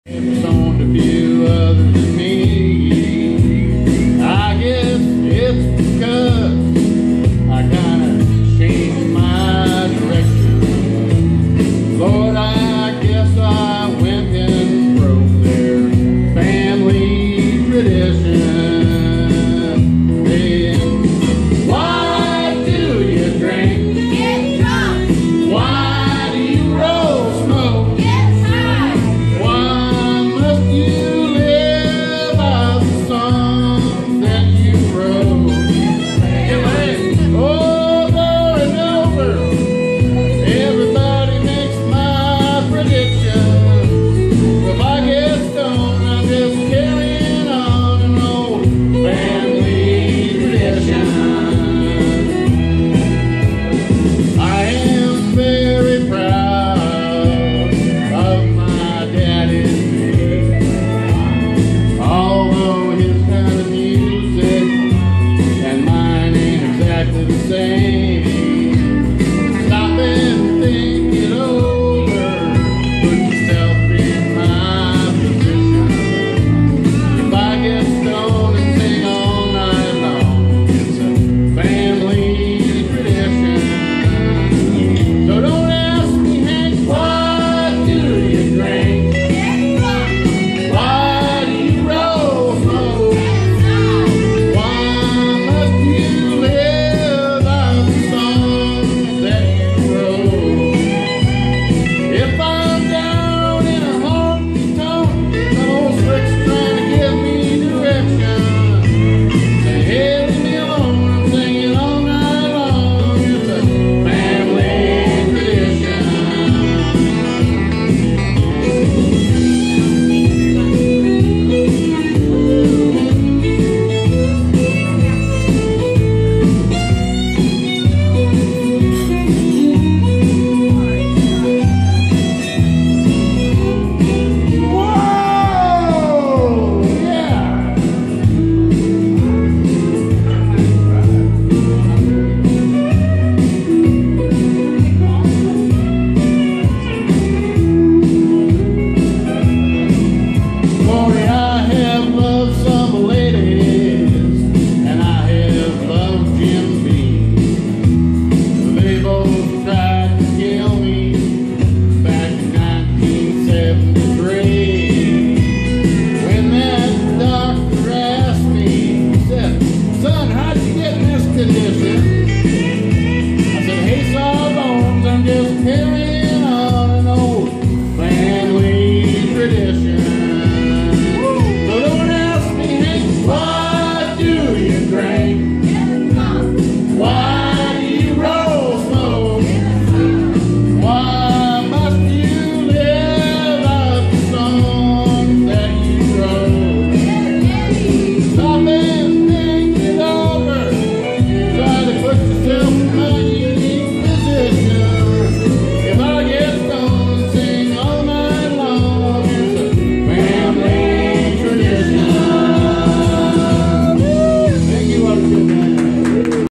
It's on a few others than me. I guess it's because I kinda changed my direction. Lord, I guess I went and broke their family tradition. Then, why do you drink? Get drunk. Why do you roll smoke? Get high. Why must you